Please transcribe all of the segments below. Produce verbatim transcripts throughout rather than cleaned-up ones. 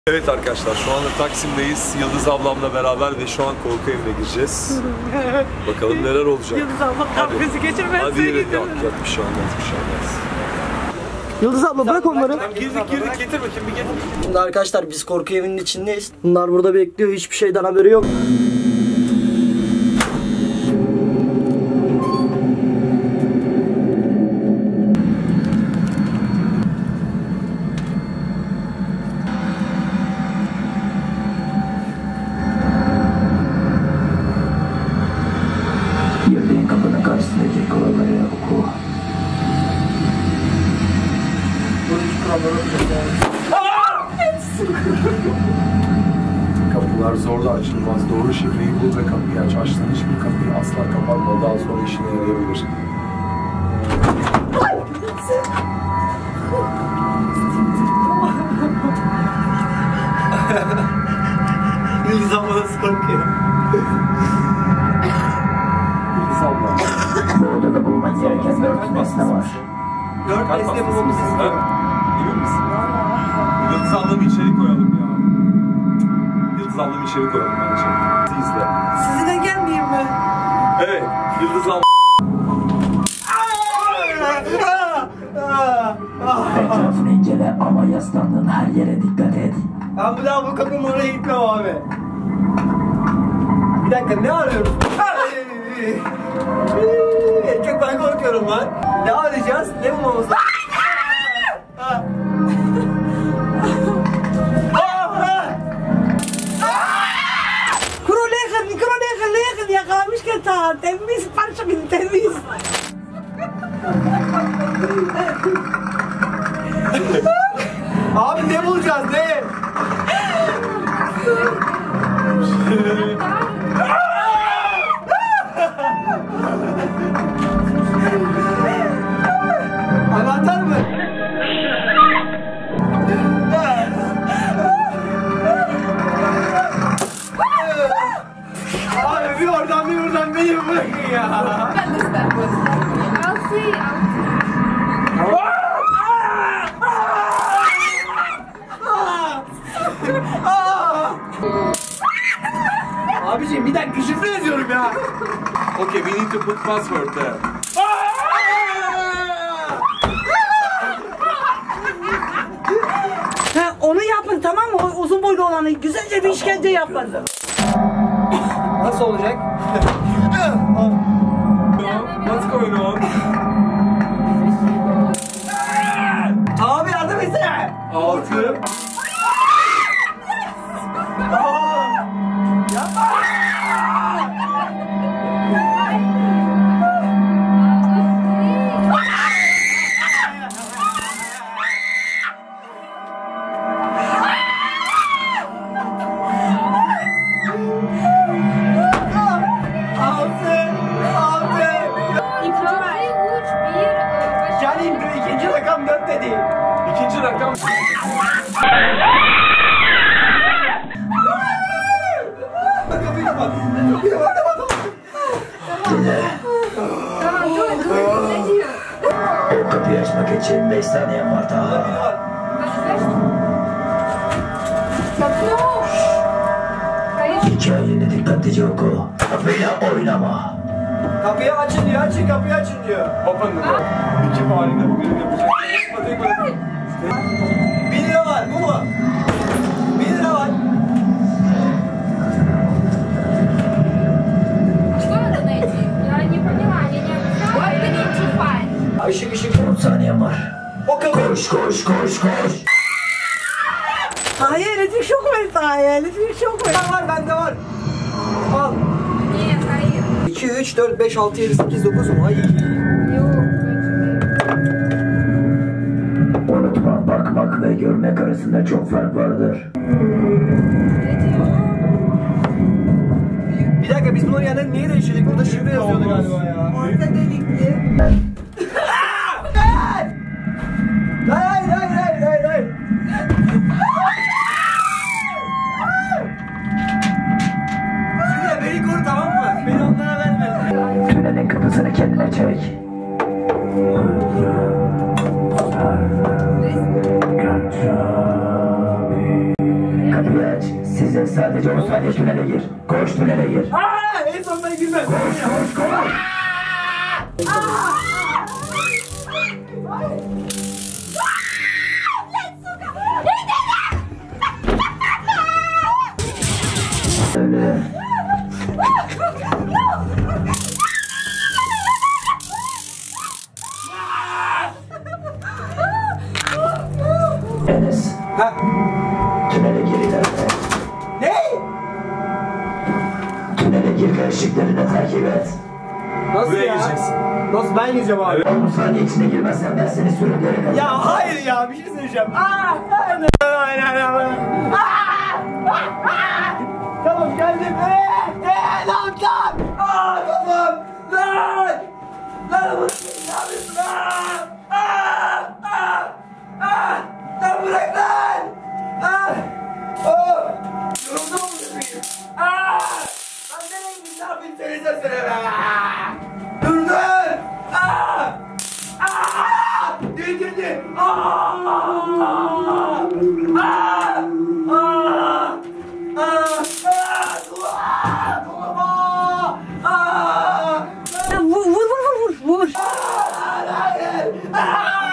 Evet arkadaşlar, şu anda Taksim'deyiz. Yıldız ablamla beraber ve şu an korku evine gireceğiz. Bakalım neler olacak. Yıldız abla kalp krizi geçirmez. Hadi yürü. Yok yok, bir şey olmaz, bir şey olmaz. Yıldız abla bırak onları. Tamam, girdik girdik, getir bakayım bir getir. Şimdi arkadaşlar biz korku evinin içindeyiz. Bunlar burada bekliyor, hiçbir şeyden haberi yok. Girdiğin kapının karşısındaki kuralları oku. Kapılar zorla açılmaz. Doğru şifreyi bul ve kapıyı aç. Açtığın hiçbir kapıyı asla kapatma. Daha sonra işine yarayabilir. Yıldız abla nasıl korkuyor? Yıldız abla. Bu odada bulman gereken dört nesne var. Dört nesne bulmamız istiyor. Emin misin? Yıldız ablamı içeri koyalım ya. Yıldız ablamı içeri koyalım bence. Siz izle. Sizinle gelmeyeyim mi? Evet, Yıldız abla. Etrafını incele ama yaslandığın her yere dikkat et. Ben bir daha bu kapının oraya gitmem abi. Bir dakika, ne arıyoruz? Erkek, ben korkuyorum lan. Ne arayacağız? Ne bulmamız lazım? Kuru leğen, kuru leğen, leğen yakalamış ki ta temiz, parça gibi temiz. Abi ne bulacağız, ne? Anahtar mı? Abi bir oradan bir buradan beni bırakın ya. Abiciğim bir dakika, şifre yazıyorum ya. Okay, we need to put password there. Ha, onu yapın, tamam mı? O uzun boylu olanı güzelce bir işkence yapın. Nasıl olacak? What's going on? Abi yardım etsene. Altı. Yani ikinci rakam dört dedi. İkinci rakam. Kapıyı kapat. O kapıyı açmak için beş saniyen var daha. Hikayeni dikkatlice oku. Kapıyla oynama. Kapıyı açın diyor, açın kapıyı açın diyor. Open the door. İki halinde bu birini yapacak. Bir lira var, bu mu? Bir lira var. Işık ışık. on saniyen var. O kapı. Koş koş koş koş. Hayır, elektrik şok ver, hayır, elektrik şok ver. Var, bende var. Al. iki, üç, dört, beş, altı, yedi, sekiz, dokuz mu? Ay. Unutma, bakmak ve görmek arasında çok fark vardır. Bir dakika, biz bunun yerine niye değiştirdik? Burada şifre yazıyordu galiba ya. Orta delikli. Hayır, hayır, hayır, hayır, hayır. Şuraya beni koru, tamam mı? Beni onlara verme. Tünelin kapısını kendine çek. kapıyı aç. Size sadece on saniye tünele gir. Koş tünele gir. Aa, en son ben girmem. Koş koş koş. Öyle. Enes. Ha? Tünele gir ileride. Ne? Tünele gir ve ışıklarını takip et. Nasıl Buraya ya? gireceksin. Nasıl ben gireceğim abi? on saniye içine girmezsen ben seni sürüklerim. Ya hayır ya bir şey söyleyeceğim. Aa, aynen aynen aynen. Tamam geldim. Eee eee ne yapacağım? Aa tamam. Lan. Lan bu ne yapıyorsun lan? Aa aa aa. Lan bırak lan. Aa. Oh. Yoruldum mu bebeğim? Aa. Lan nereye gittin? Ne yapayım söylesene be. Dur dur. Aa. Aa! Değdirdi! Aa! Aa! Aa! Aa! Aa! Aa! Ya vur vur vur vur vur. Hayır! Aa!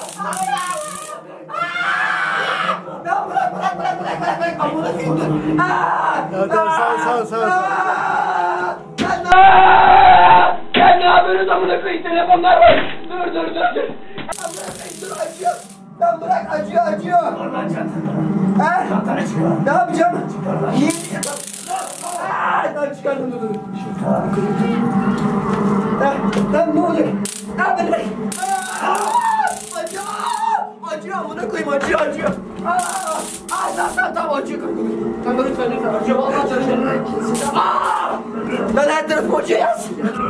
Ya bırak bırak bırak bırak bırak bırak! Amına koyayım dur! Aa! Ya tamam sağ ol sağ ol sağ ol. Aa! Sen ne Sen ne yapıyorsun amına koyayım? Telefonlar var! Dur dur dur dur! Amına koyayım dur acıyor! Lan bırak acıyor acıyor! Oradan çantanı. Ha? Çantanı çıkar. Ne yapacağım? Çıkar lan. Aa, lan çıkardım dur dur. Ha, lan ne olacak? Ha bırak! Aa! Acıyor! Acıyor amına koyayım acıyor acıyor! Aa! Aa tamam tamam tamam acıyor kanka. Kanka lütfen lütfen acıyor vallahi acıyor. Aa! Lan her tarafım acıyor yaz.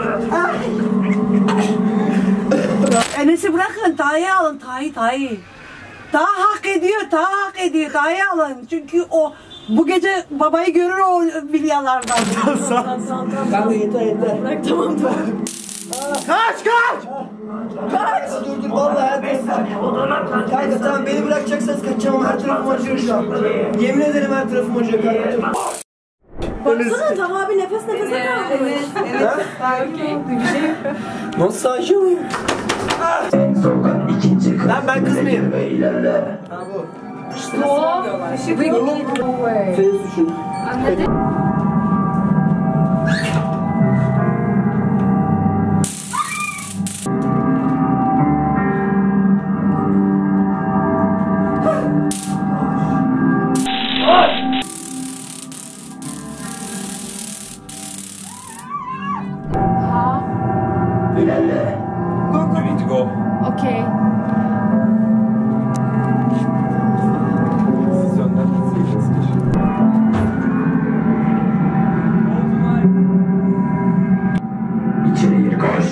Enes'i bırakın Taha'yı alın Taha'yı Taha'yı. Taha hak ediyor Taha hak ediyor Taha'yı alın. Çünkü o bu gece babayı görür o vilyalardan. Kanka yeter yeter. Bırak tamam tamam. Kaç kaç! Kaç! Dur dur vallahi her tarafım. Kanka tamam beni bırakacaksanız kaçacağım ama her tarafım acıyor şu an. Yemin ederim her tarafım acıyor kanka. Baksana Taha abi nefes nefese kalmış. Nasıl acıyor muyum? En soldan ikinci kız. Lan ben kız mıyım? Ve ilerle. Ha bu. Fez düşün. İlerle. You need to go. Okay. Siz önden gitseydiniz. İçeri gir koş.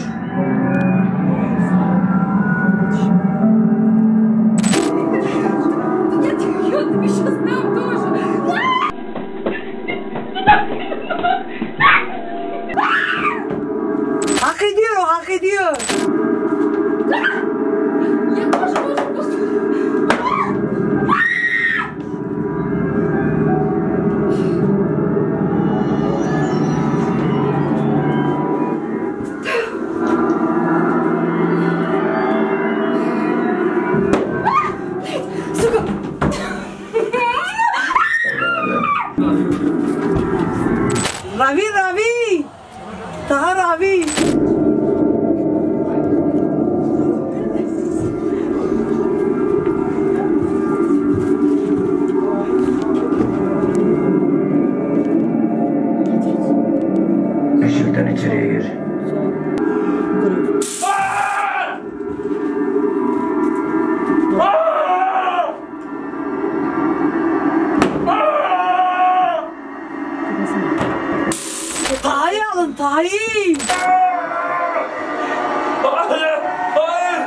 Я тебе сейчас дам тоже. Hak ediyor o hak ediyor. Я тоже, тоже, господи. Ravi Ravi. Taha Ravi. Işıktan içeriye gir. Taha'yı alın Taha'yı. Hayır! Hayır!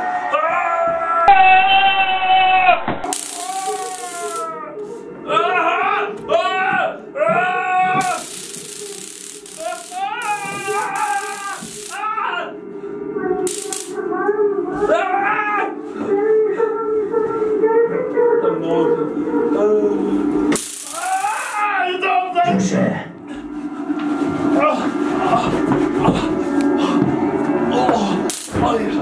Ne oldu? köşeye. Hayır.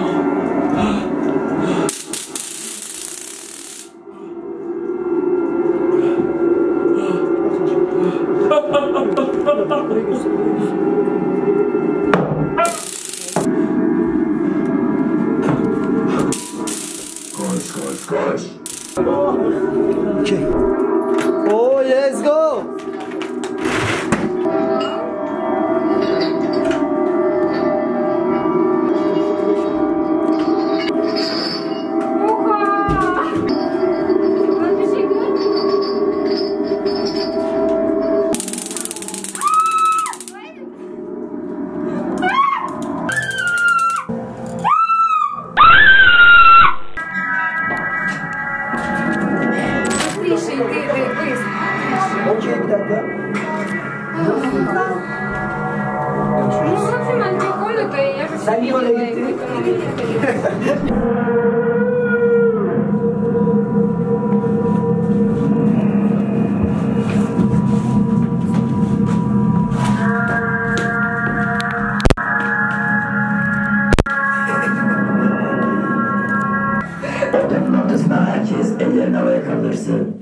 Koş koş koş. Oh, let's go. Oha! Ben bir şey görmedim. Тише, йди, дивись. Okey bir dakika. Ну, в общем, он прикольно-то, я же Sen niye oraya видела его, gittin? экономика. Odanın ortasına herkes ellerini havaya kaldırsın.